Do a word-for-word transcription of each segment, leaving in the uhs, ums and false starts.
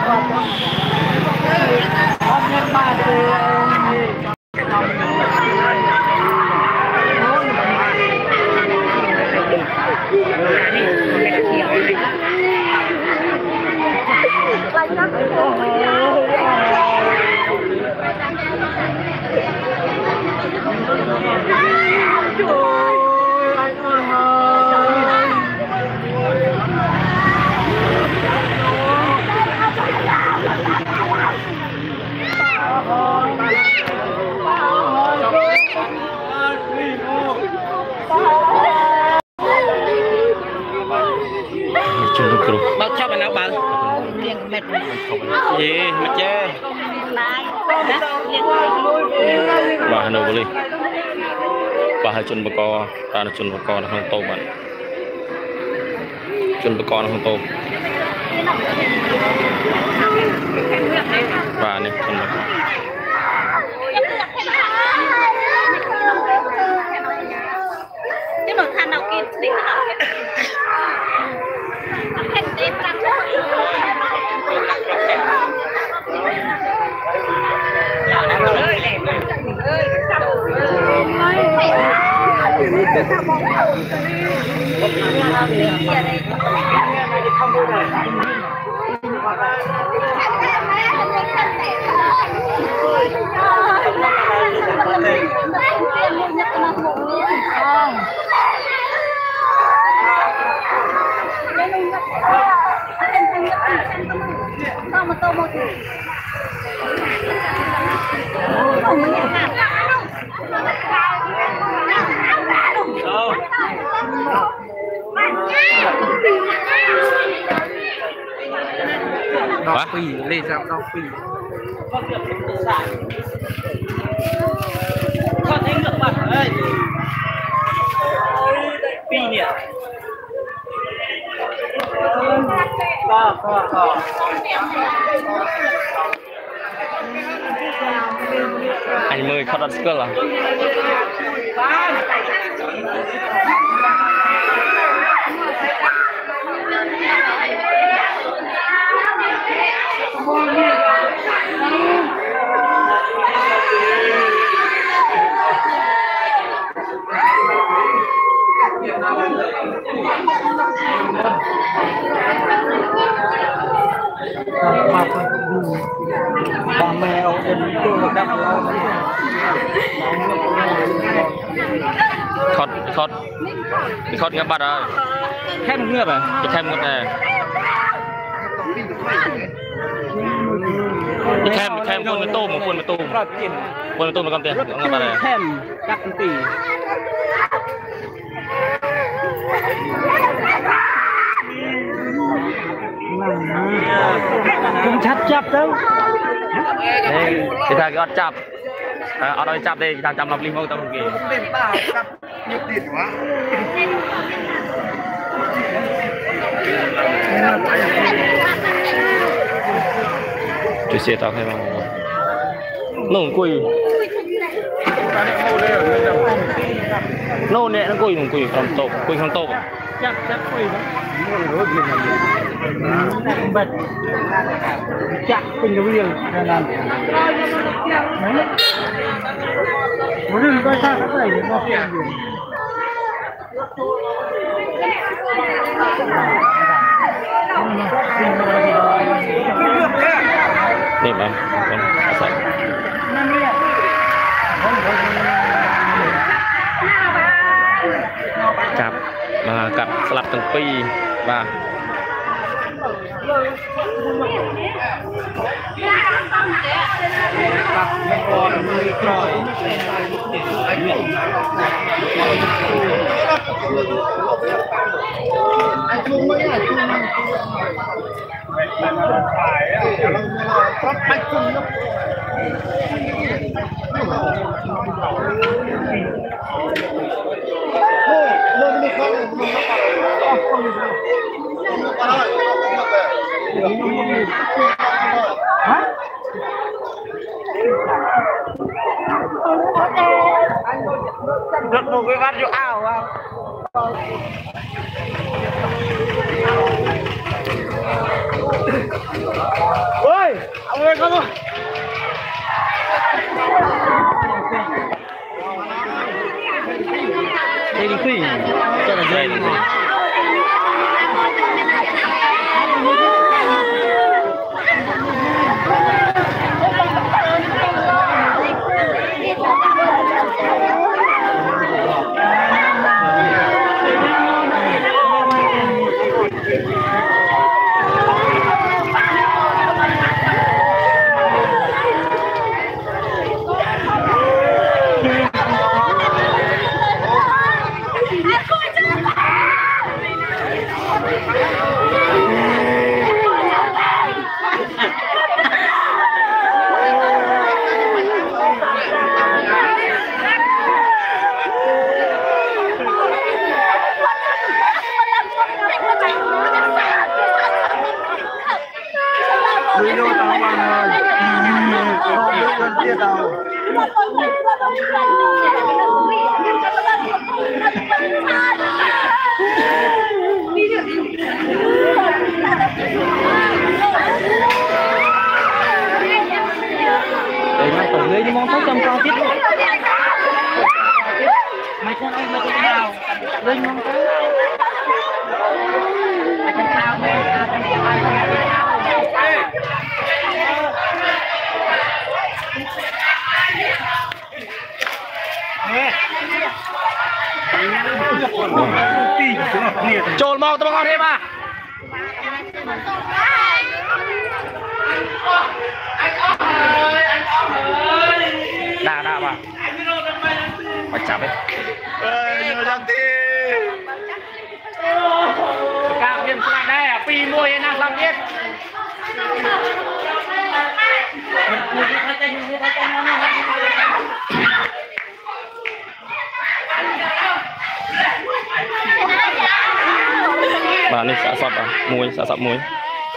bao chọc nào bao gì mà chơi bà Hà Nội vô đi bà hai chân bờ co ta là chân bờ co là không tô bạn chân bờ co là không tô bà này chân bờ co cái nồi than nào kia đỉnh nào không mà tô một quá phi lên sao đau phi có thấy ngược mặt ơi phi nhỉ có có có anh mời khát đặt cơ là bà mẹ ông em tôi đắp khót khót khót nghe bắt rồi khép ngược à cái thêm ngược này cái thêm thêm quân với tôm một quân với tôm quân với tôm là con tiền nghe bắt này thêm cắt tỷ không chặt chặt đâu đây thì thằng cái chập ở đây chập đây thằng chập làm linh không tao kì chơi xe tao hay mà nó quỳ nó nè nó quỳ nó quỳ không tốt quỳ không tốt chắc chắc quỳ đó bật chắc quỳ cái gì là làm muốn đừng coi sao cái này nó phiền gì นี่มั้ยเป็นอาศัยจับมากับสลับตั้งปีมาrất một cái bát rượu ảo à ơi con ơi đây đi phi cho là đây Lấy đi mong tóc trong cao tiếp mày con ơi mày con nào lên mong tóc mày con cao mày trồn mau tao con thêm à đà đà bà phải chạm đấy nhiều dân thì cao thêm lại đây à pi môi năng làm biết bà này xả sọt à môi xả sọt môi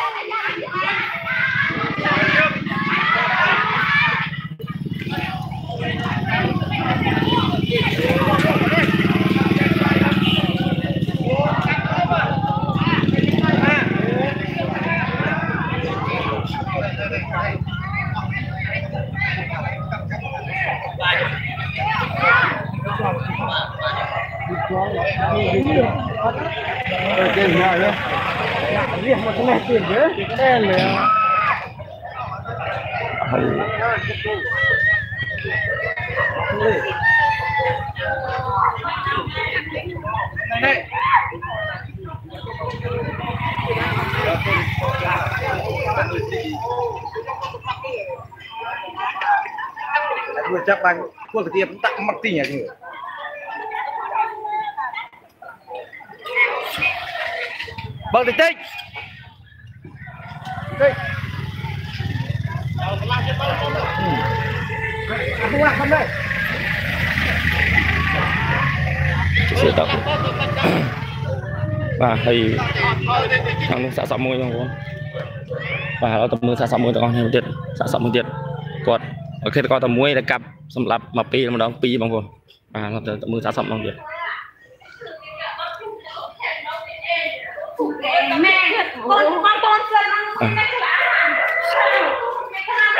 tiền nhà nữa, việc mà cái này tiền chứ, cái đen này. Vừa chắc bánh, cô cái tiệm tặng mặc tình à gì? Bật tích tích. Đây. Không lạc không đây. Sẽ tập. Và thì thằng xã sọ môi không? Vàเราtậpมือxã sọ môiตะกอนให้มันติดxã sọมือติดกดโอเคตะกอนตะมวยตะกับสำหรับมาปีมาดองปีบางคนอ่าเราจะตะมือxã sọมองเดียวแม่คนบางคนเกินมันไม่ขนาดไม่ขนาด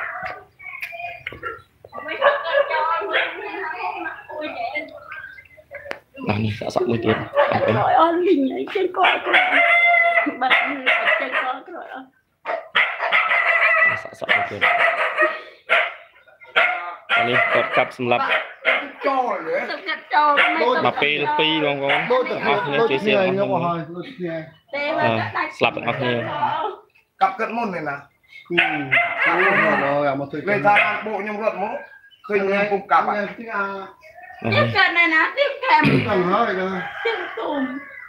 ไม่ขนาดจอยไม่ขนาดโอ้ยอ่านี่xã sọมือติด rồi ơi mình lấy trên coi rồi bật trên coi rồi xã sọมือติดอันนี้กดกับสำหรับมาปีปีบางคนเอาเนี่ยจีเซียนสลับเอาเนี่ย cặp cận môn này nè về thang bộ nhung luật mốt khơi nghe cùng cặp à tiếp cận này nè tiếp kèm tiếp tùm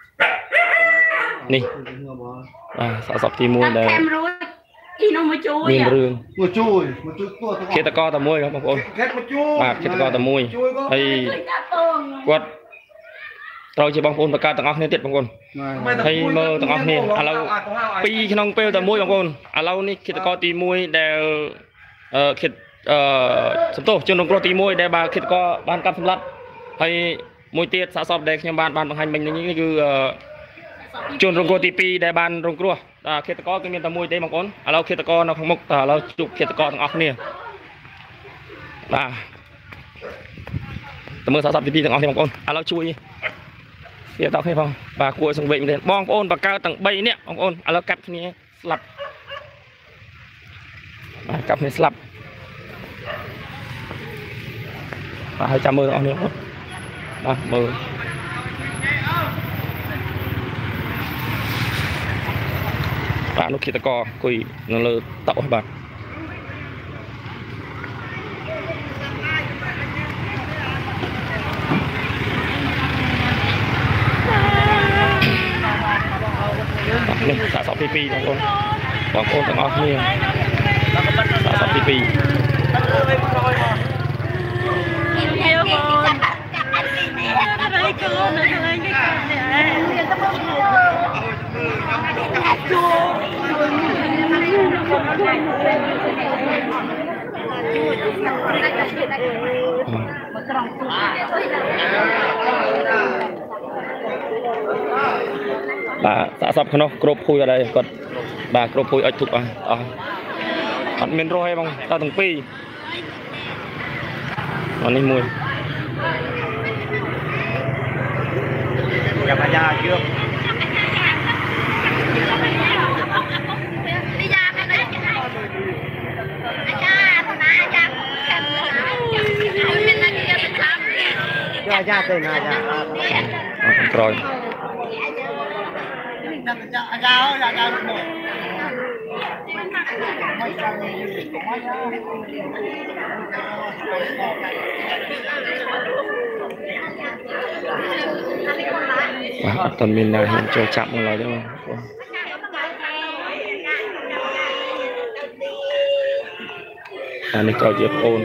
นี่อ่าสะสมที่มวยได้อีน้องมาช่วยมีเรื่องมาช่วยมาช่วยตัวเคตกอตะมวยครับบางคนបាទเคตกอតะមួយហើយគាត់ត្រូវជាបងប្អូនប្រកាសទាំងអស់គ្នាទៀតបងប្អូនហើយមើលទាំងអស់គ្នាឥឡូវពីរក្នុងពេលតែមួយបងប្អូនឥឡូវនេះឃាតករទីមួយដែលអឺឃាតអឺសំទោសជនរងគ្រោះទីមួយដែលបើឃាតករបានកាប់សម្លាប់ហើយមួយទៀតសាកសពដែលខ្ញុំបានបានបង្ហាញមិញនេះគឺ chôn rong cô tivi đại ban rong cua à khi ta có cái miền tây mui đây bằng con à lâu khi ta có nó không mốc à lâu chụp khi ta có thằng ốc nè à tầm mưa sáu sập tivi thằng ốc thì bằng con à lâu chui hiện tao hay không và cua xong vậy mình bong ôn và cao tầng bay nè bằng con à lâu cặp nè slap cặp này slap và hai trăm mưa thằng ốc nè à mưa bạn lúc khi ta co quỳ nó lơ tậu các bạn này xả sọc pi bằng con bằng con thằng ốc nha xả sọc pi bà xã sập nó crop phui ở đây còn bà crop phui ở chụp à ở miền roi bằng ta từng pi nó đi mùi gặp nhà chưa ra ra tên ra ra rồi à, tuần mình này hiện cho chạm một lời đấy không à này cho dịp ôn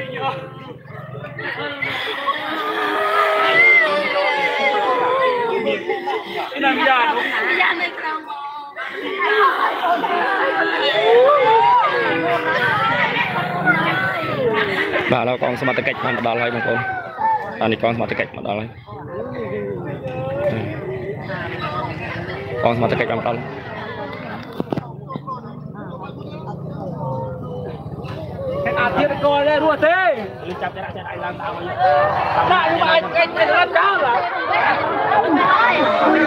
bà nó con smart cách mà đào lại bằng con anh đi con smart cách mà đào lại con smart cách bằng con à thiết coi đây đua thế linh chặt lại lại làm tao đại nhưng mà anh anh anh làm sao rồi anh hai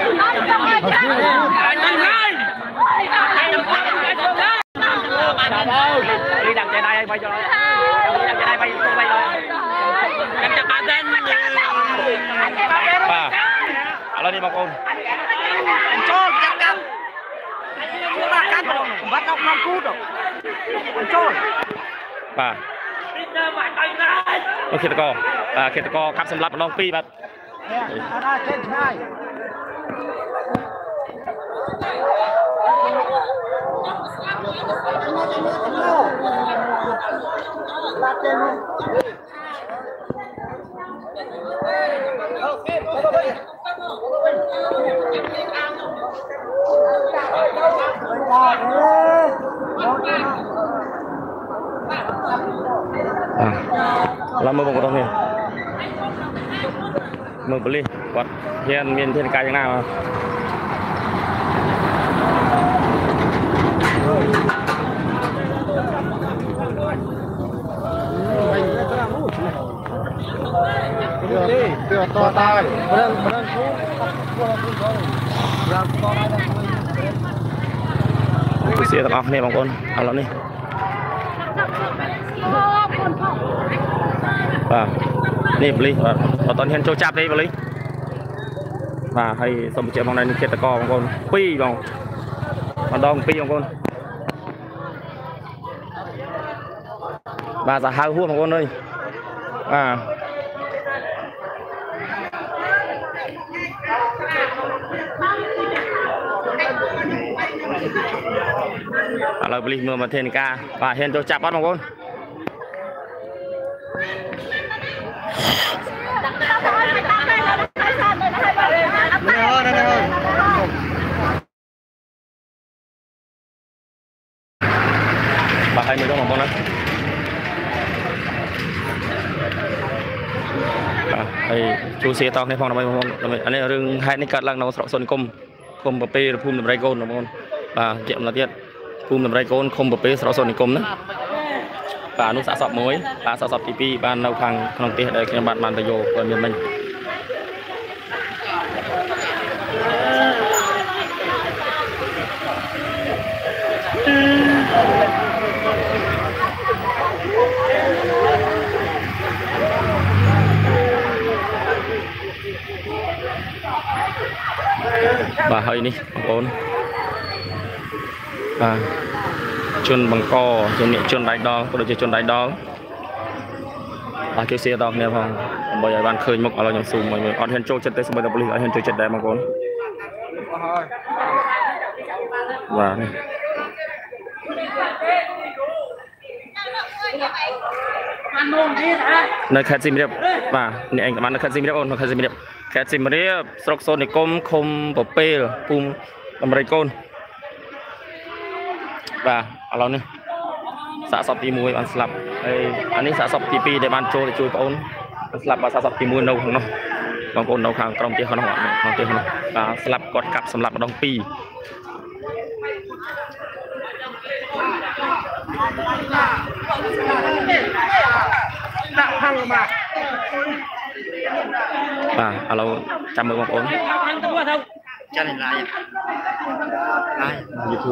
đi đặt chạy đây bay cho đi đặt chạy đây bay không bay rồi em chặt bạn tên bà alo đi bao con anh cho chặt căng anh bắt cắt bắt ông năm phút rồi anh cho bàโอเคตะกออ่าเคตะกอครับสำหรับน้องปีบัดเรามาบอกกันตรงนี้มือบลีวัดเฮียนเมียนเทียนกายยังหน้ามาเตือนตัวตายเรื่องเรื่องชู้เสียตะกอกนี่บางคนเอาแล้วนี่vàนี่บลีvàตอนเห็นโจจับได้บลีvàให้สมเจบางในเขตตะกอบางคนปีบางมาดองปีบางคนvàจะหาหัวบางคนเลยอ่าเราบลีเมื่อมาเทนกาvàเห็นโจจับบ้างบางคนbà hai mươi đó bằng con đó à, chú xe to này phong làm anh này rừng hai này cắt lăng nó sọt xuân cung คมประเปรภูมิไรโกนนะบางคนป่าเจ็บละเทียดภูมิไรโกนคมประเปสระสนิคมนะป่านุสะสอบมวยป่าสะสอบทีปีบ้านเราพังขนมเตี้ยได้ขนมบ้านบ้านตะโยเปิดเมียนมันบ่าเฮ้ยนี่บางคนอ่าชนบังกอชนเนี่ยชนได้ดองก็โดยจะชนได้ดองอ่าเกี่ยวเสียดอกเนี่ยพองบ่อยบ้านเคยมุกเราอย่างสูงเหมือนออนเฮนโจเจ็ดเตสมัยตะบลีออนเฮนโจเจ็ดได้บางคนว่านี่ในแคสซิมเรียบว่าเนี่ยเองกับมันในแคสซิมเรียบโอนในแคสซิมเรียบแคสซิมเรียบสโลกโซนในกลมคมปเปลปุ่มลำไรโกนว่าเอาเราเนี่ยสะสมตีมวยอันสลับไอ้อันนี้สะสมตีปีในบ้านโจในช่วยปอนสลับมาสะสมตีมวยเราของน้องบางคนเราข้างตรงเตี้ยเขาหน่อยของเตี้ยเขาหน่อยสลับกดกับสำหรับดองปีป่าเอาเราจำมือบางคนจะเห็นไลน์ไลน์ยูทูบ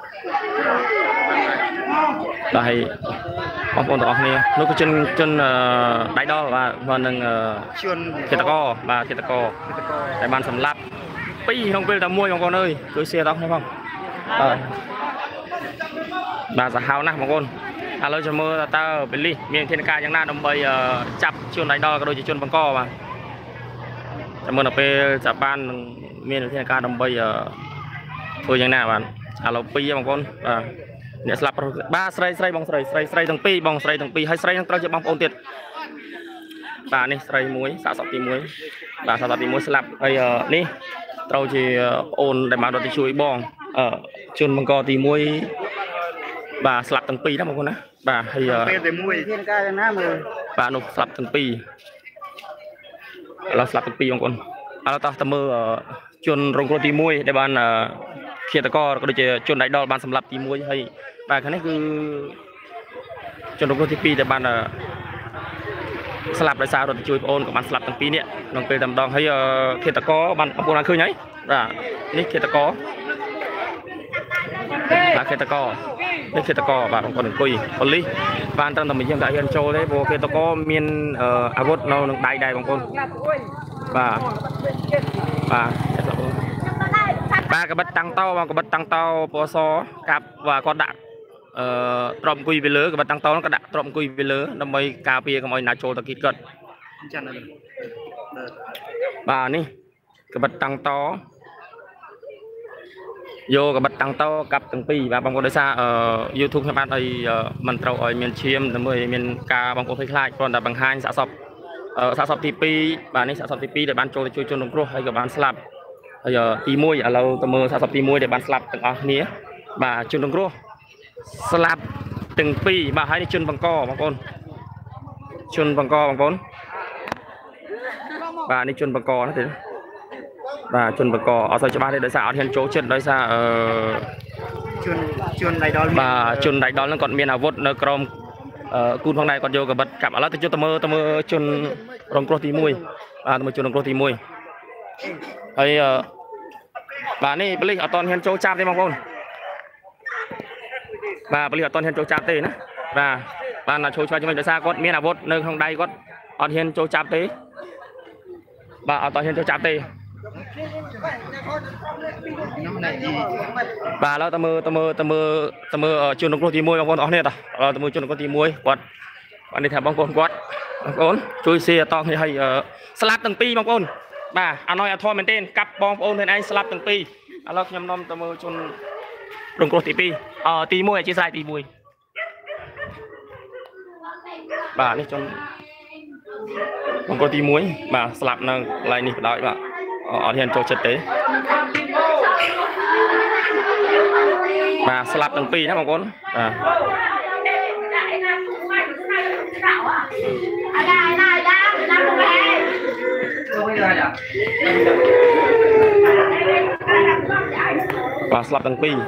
ได้บางคนต่อเนี่ยนุกจนจนได้ดอว่าวันหนึ่งชวนเทตกอมาเทตกอแต่บ้านสำลับปีห้องเป็นแต่มวยบางคนเลยโดยเสียต้องใช่ป่ะbà sẽ hao nè mọi con alo cho mơ ta bên ly miền thiên ca chẳng na đồng bầy chập chuồn đại đo đôi chỉ chuồn bằng co mà cho mơ là pe chập ban miền thiên ca đồng bầy thôi chẳng nào bạn alo pi mọi con để slap ba sợi sợi bong sợi sợi sợi từng pi bong sợi từng pi hai sợi từng trâu cho bong ôn tiệt bà này sợi muối xả sọt tí muối bà xả sọt tí muối slap bây giờ ní trâu chỉ ôn để mà đôi tí chuối bong ở chuồn bằng co tí muối bà sập từng pi đó mọi người nè bà hay bà nộp sập từng pi là sập từng pi mọi người à ta ta mơ chôn rong ti muối để bàn kia ta co có được chôn đại đo bàn sầm lập ti muối hay bà cái này cứ chôn rong ti pi để bàn là sập lại sao rồi chui ôn của bàn sập từng pi nè rong pi tầm đòn hay kia ta co bàn ông đang khơi nhảy là ní kia ta co là kia ta coนี่คือตะกอบางคนคุยคนลิบ้านตั้งแต่มียังได้ยันโจเลยโบคือตะกอมีนอาวุธเราได้ได้บางคนบ่าบ่าบ่ากระบัดตังเต้าบางกระบัดตังเต้าปอซอกับว่าก็ดักตรอมคุยไปเลยกระบัดตังเต้าแล้วก็ดักตรอมคุยไปเลยทำไมกาเปียกับไอ้นาโจตะกี้ก็บ่านี่กระบัดตังเต้าโยกับบัตรตังโตกับตังปีvàบางคนได้ซาเอ่อ YouTube ให้บ้านไอ้มันเราไอ้เมียนเชียมแต่เมื่อเมียนกาบางคนคล้ายๆคนแต่บางห้างสะสมเอ่อสะสมทีปีบ้านนี้สะสมทีปีแต่บ้านโจจะช่วยจนลงครัวให้กับบ้านสลับไอ้ตีมวยเราตัวมือสะสมตีมวยแต่บ้านสลับต่างอ๋อนี้บ้านจนลงครัวสลับตังปีบ้านให้จนบางกอบางคนจนบางกอบางคนบ้านนี้จนบางกอนะทีvà chun bạc cò ở thời cho ba đây đời sao hiện chỗ chân đời sao chun chun đại đòn và chun đại đòn nó còn miền nào vót nó còn cùn phong này còn vô cả bật cặp ở lá từ cho tầm mơ tầm mơ chun rong pro tí mui à tầm mơ chun rong pro tí mui ấy và này beli ở toàn hiện chỗ chạm đây mong con và beli ở toàn hiện chỗ chạm tê nữa và và là chỗ cho chúng mình đời sao còn miền nào vót nơi không đây còn ở hiện chỗ chạm tê và ở toàn hiện chỗ chạm tê bàเราตะมือตะมือตะมือตะมือจุนลงโรตีมวยบางคนอ๋อเนี่ยต่อเราตะมือจุนลงโรตีมวยวัดวันนี้แถบบางคนวัดบางคนช่วยเสียตองให้ให้สลับตั้งปีบางคนบ่าอันน้อยอันทอมเป็นเต้นกับบางคนเห็นไอ้สลับตั้งปีเรายำนมตะมือจุนลงโรตีปีเอ่อตีมวยจีไซตีมวยบ่านี่จนบางคนตีมวยบ่าสลับนั่งลายนี่ได้บ่าở hiện chỗ chất tế và slap từng pi đó mọi con à và slap tăng pi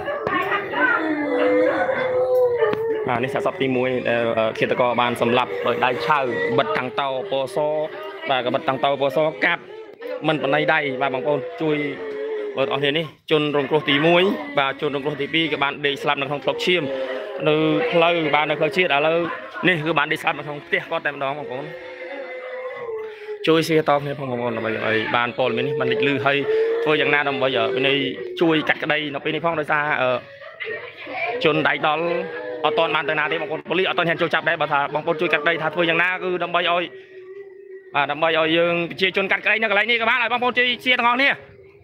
àនេះសាកសពទីមួយឃាតករបានសម្លាប់ដោយដៃឆៅបិទតាំងតោពសបាទក៏បិទតាំងតោពសកាប់មិនបណៃដៃបាទបងប្អូនជួយបងប្អូននេះជនរងគ្រោះទីមួយបាទជនរងគ្រោះទីពីរក៏បានដេកស្លាប់នៅក្នុងផ្លុកឈាមនៅផ្លូវបាទនៅផ្លូវជាតិឥឡូវនេះគឺបានដេកស្លាប់នៅក្នុងផ្ទះគាត់តែម្ដងបងប្អូនជួយshareតគ្នាផងបងប្អូនដើម្បីឲ្យបានព័ត៌មាននេះបានលេចលឺហើយធ្វើយ៉ាងណាដើម្បីឲ្យជួយកាត់ក្តីនៅពេលនេះផងដោយសារជនដៃដល់អត់តបានទៅណាទេបងប្អូនប៉ូលីសអត់តហ៊ានចូលចាប់ដែរបើថាបងប្អូនជួយកាត់ក្តីថាធ្វើយ៉ាងណាគឺដើម្បីឲ្យបាទដើម្បីឲ្យយើងប្រជាជនកាត់ក្តីនៅកន្លែងនេះក៏បានឲ្យបងប្អូនជួយshareទាំងអស់គ្នា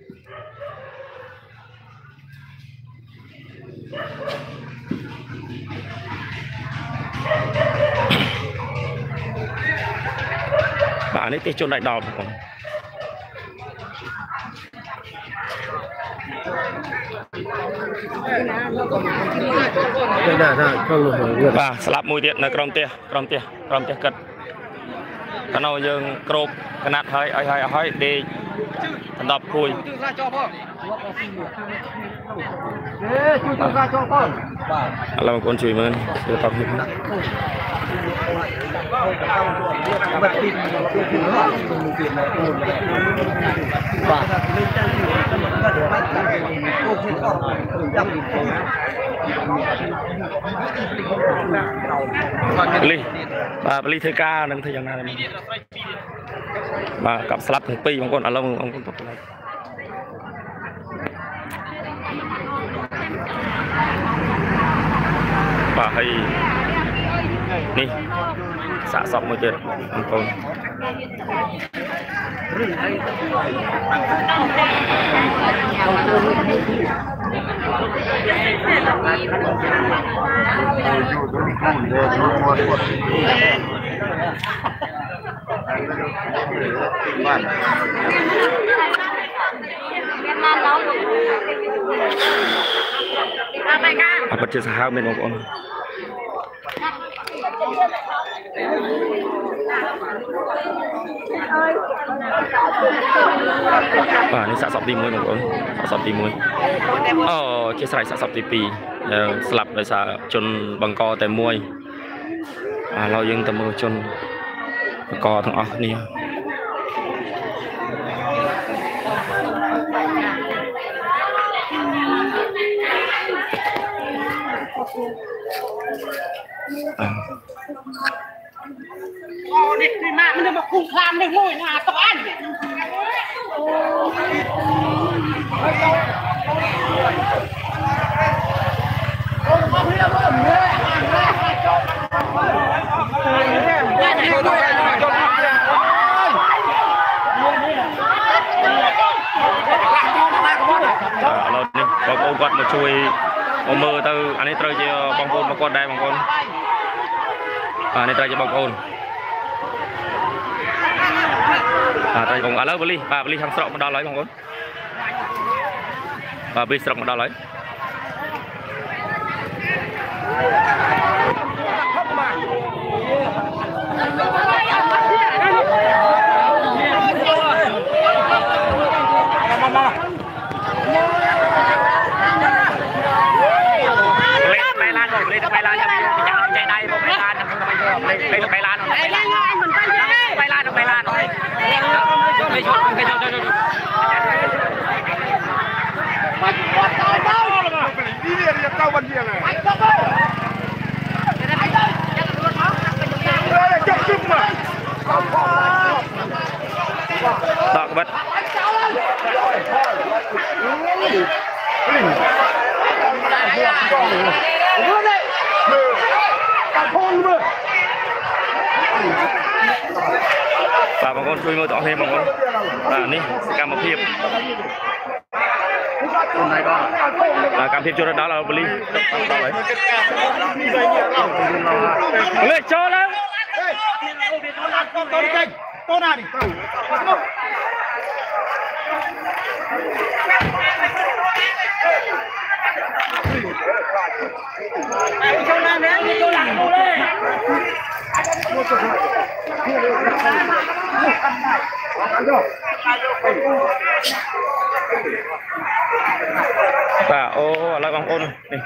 បាទនេះទេជនដៃដល់បងប្អូនបាទស្លាប់មួយទៀតនៅក្រោមផ្ទះក្រោមផ្ទះក្រោមផ្ទះគិតកាលនោះយើងគ្របកណាត់ហើយឲ្យឲ្យឲ្យដេកដណ្ដប់គួយជួយជួយការចោលផងបាទឥឡូវបងប្អូនជួយមើលជួយតបនេះបាទទីលីបាទលីធ្វើការនឹងធ្វើយ៉ាងណាបាទកັບស្លាប់ទាំងពីរបងប្អូនឥឡូវបងប្អូនតបទៅបាទហើយនេះសាកសពមួយទៀតបងប្អូនអត់ជាសាហាវមែនបងប្អូនបាទនេះសាកសពទីមួយបងប្អូនសាកសពទីមួយអូជាស្រ័យសាកសពទីពីរស្លាប់ដោយសារជនបង្កតែមួយឥឡូវយើងទៅមើលជនបង្កទាំងអស់គ្នាអូនេះទីម៉ាក់មិនមកគុំខ្លាមនេះមួយណាតអញអូមកព្រាមើលមើលបងប្អូនគាត់មកជួយមកមើលទៅអានេះត្រូវជាបងប្អូនមកគាត់ដែរបងប្អូនអានេះត្រូវជាបងប្អូនបាទត្រូវបងឥឡូវបលីបាទបលីខាងស្រុកមកដល់ហើយបងប្អូនបាទបលីស្រុកមកដល់ហើយไปร้านยังใจได้ผมไปร้านไปไปร้านไปร้านไปร้านไปร้านไปไปชนไปชนชนชนมันวัดเต้าเต้านี่เรียกเต้าวันเดียวเลยจับจุ่มมาตอกบัดបាទបងប្អូនជួយមើលទាំងអស់គ្នាបងប្អូនបាទនេះសកម្មភាពបាទកម្មភាពចូលដល់ដល់បលីដល់ហើយលេចចូលឡើងតូនចេញតូនណានេះចូលឡើងនេះចូលឡើងនោះលេ bà ô lại bằng ôn này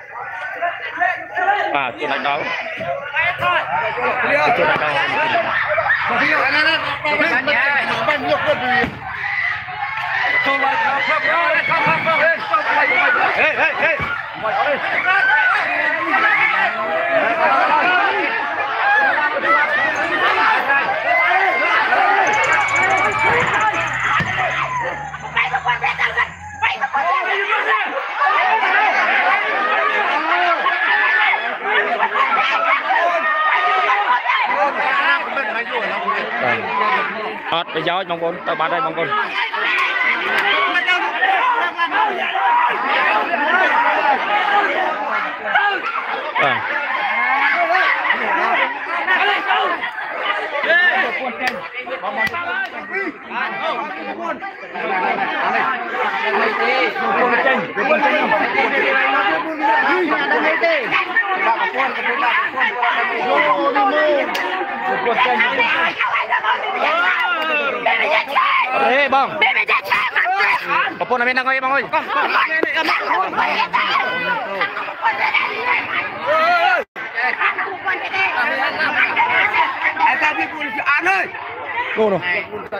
bà chỗ này đâu chỗ này đâu Hey, hey, hey. Hot bây giờ mong con tao bắt đây mong con à. Ê bông có pun bên đang ngồi bông ơi cô rồi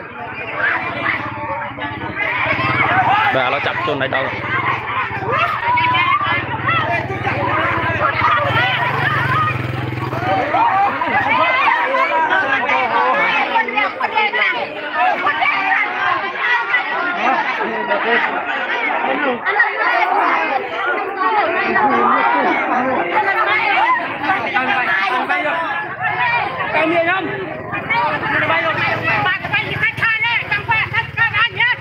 bà nó chặt chôn này đâu cái miệng không bay rồi ba cái bay khách khai đấy chẳng phải khách khai anh nhé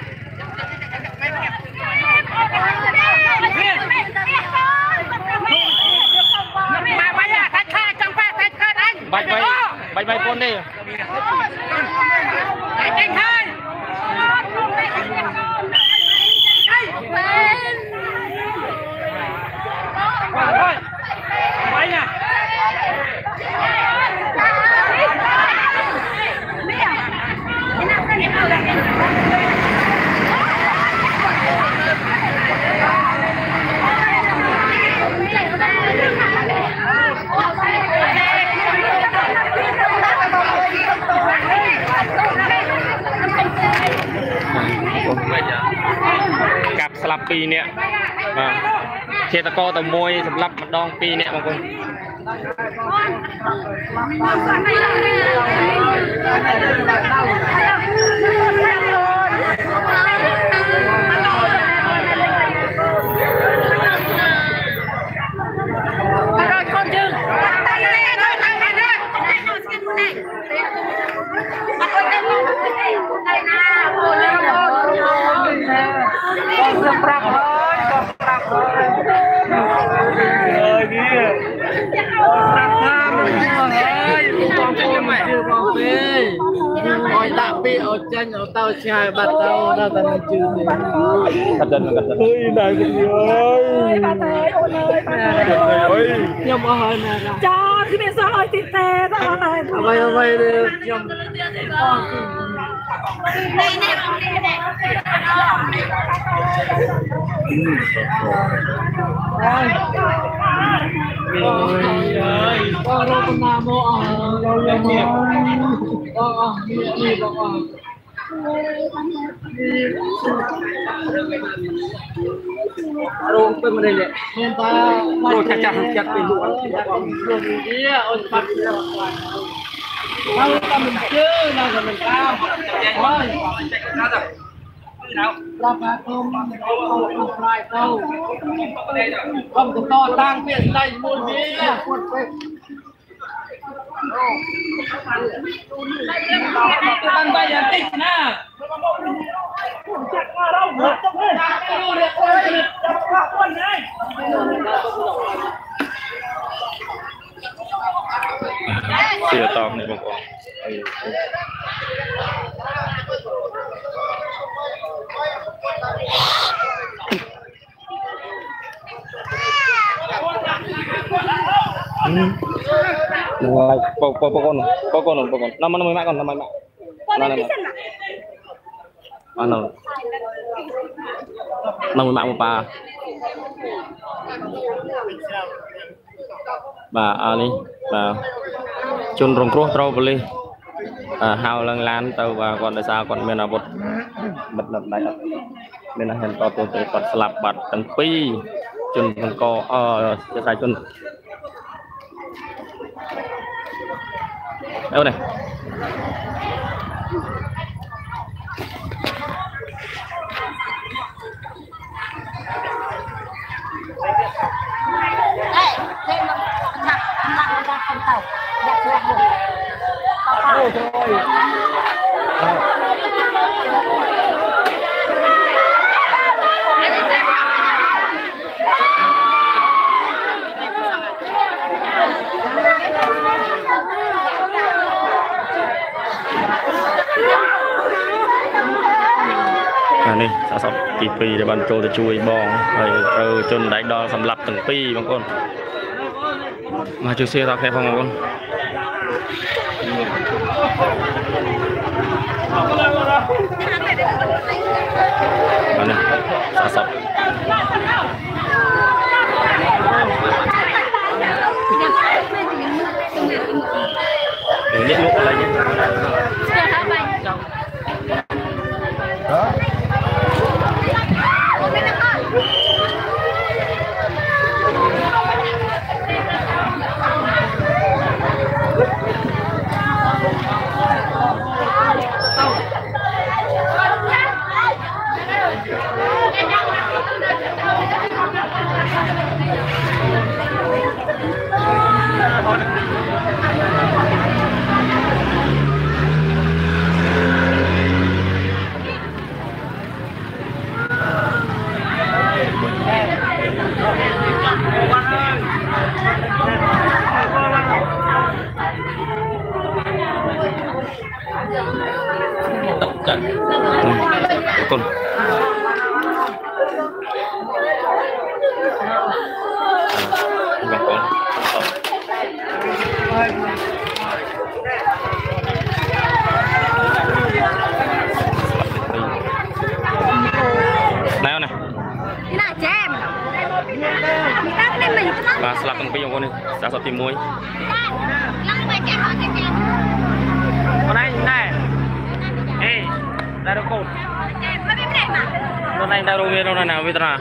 bay bay à khách khai chẳng phải khách khai anh bay bay bay bay con đi anh khai bay nè cặp slap pi nèเทตะกอตะมวยสำหรับดองปีเนี่ยบางคน tapi ocan tahu siapa tahu datang cuci. Kadang kadang. Oi dah cuci oi. Oi. Nhom ơi nè. Cho khi mình sao ơi tịt tè đó này. Vậy vậy đi nhom. Này này này. Ôi ơi. Con đâu có nam mô à. Đâu vậy nhỉ. Con à, đi đi con à. Aduh, apa mana ni? Nampak. Oh, cacah cacah pintu. Iya, on pat. Kalau kamu chưa, nào rồi mình cao. Ôi. Berapa kom không phải đâu. Không có to tăng tiền đây mua đi. Tăng bay là tích nè. Siêu to này bông con. Ừ. Ngoài cô cô cô con cô con cô con năm năm mẹ con năm mẹ năm năm năm năm mẹ một bà bà ali bà chun rong cua trâu beli hao lăng lan tàu và còn tại sao còn bên nào bột bật lập lại bên là hiện to tôi tôi còn slap bật tầng pi chun con co ờ cái sai chun đâu nàyนี่สะสมกี่ปีเดี๋ยวบันโจจะช่วยบองเออจนได้ดอสำหรับถึงปีบางคนมาช่วยเสียตาแค่ฟังบางคนอันนี้สะสมเดี๋ยวเรียกลูกอะไรเนี่ยcon nào này và slap từng pi con này đã sắp tìm muối con này này ê ra đâu cột con này ra đâu về đâu là nào về nào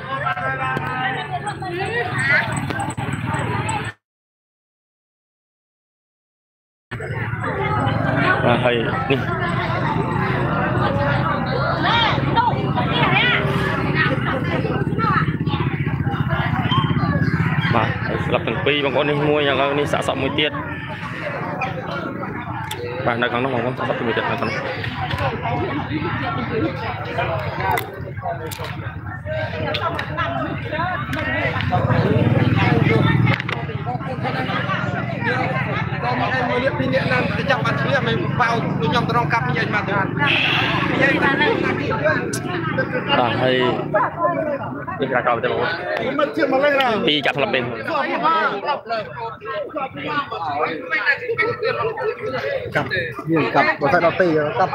và hay đi mà lập từng pi bằng con này mua nhà con này xả sọ mùi tiết và nơi con nó không có sắp mùi tiết này con em liệp pin điện năng cái trong bàn kia mình vào tôi nhom trong cặp như vậy mà à hay đi ra cầu cho bố đi chặt lập bên cặp nhiều cặp có thể đầu tư cặp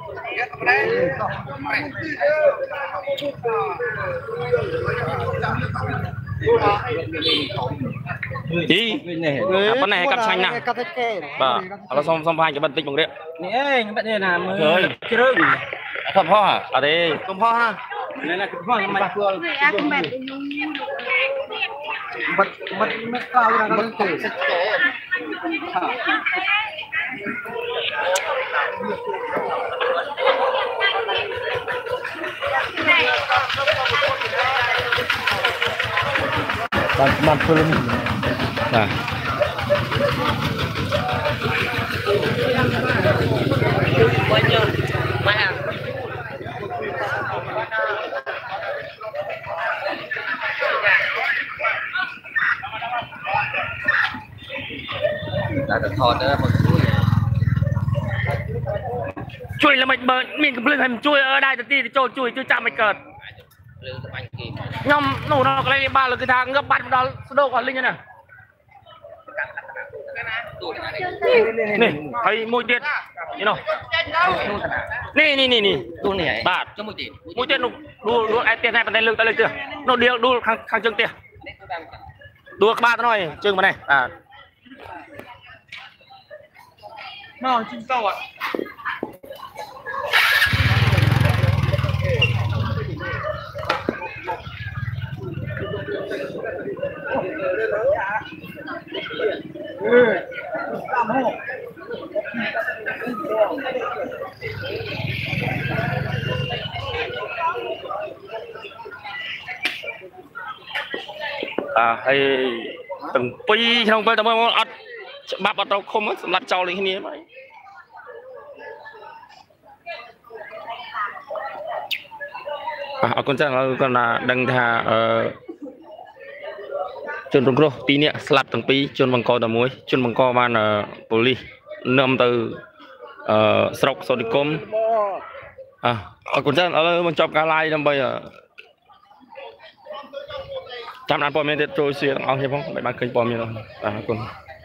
đi con này cặp xanh nè bà nó xong xong hai cái bật tích bằng điện nè bạn này là rồi chơi không ho à ở đây không ho ha này là cái hoa mà phương bật bật mất cao là nó kể mặt mặt phương à bao nhiêu mà đã được thọt đó một chui là mình bờ mình cũng lên thành chui ở đây thì cho chui chưa chạm mày cợt nhom nổ nó cái ba là cái thang ngấp bắt đó đâu còn linh như này នេះហើយមួយទៀតនេះនោះនេះនេះនេះនេះដួលនេះហ៎បាទចុះមួយទៀតមួយទៀតនោះដួលដួលឯទៀតតែប៉ុន្តែលើកទៅលើកទៀតនោះដៀលដួលខាងខាងជើងទៀតដួលក្បាលទៅនោះជើងមកនេះបាទមកជិះទៅអត់อ่าហើយទាំងពីរក្នុងពេលតែមើលអត់ច្បាប់អត់ត្រូវឃុំសម្រាប់ចោលលេងគ្នាមកបាទអរគុណច្រើនឥឡូវគាត់ថាដឹងថាអឺជនរងគ្រោះពីរនាក់ស្លាប់ទាំងពីរជនបង្កតែមួយជនបង្កបានប៉ូលីសនាំទៅអឺស្រុកសូនិគមអ่ะអរគុណច្រើនឥឡូវបញ្ចប់ការ live ដើម្បីតាមដានព័ត៌មានទៀតចូលជាទាំងអស់គ្នាផងដើម្បីបានឃើញព័ត៌មានបាទអរគុណ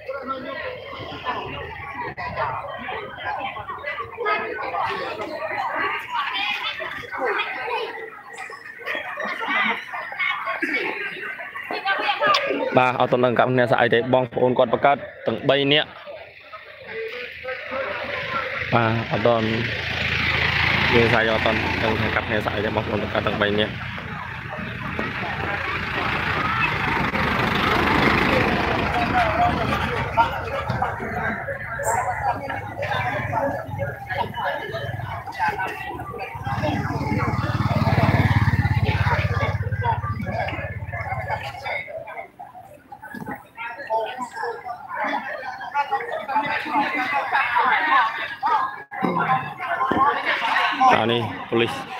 បាទអត់ទៅនឹងកម្មអ្នកស្អីទេបងប្អូនគាត់បង្កើតទាំងបីនាក់បាទអត់ដល់យើងស្អីអត់ដល់នឹងកម្មអ្នកស្អីទេបងប្អូនបង្កើតទាំងបីនាក់អានេះប៉ូលីស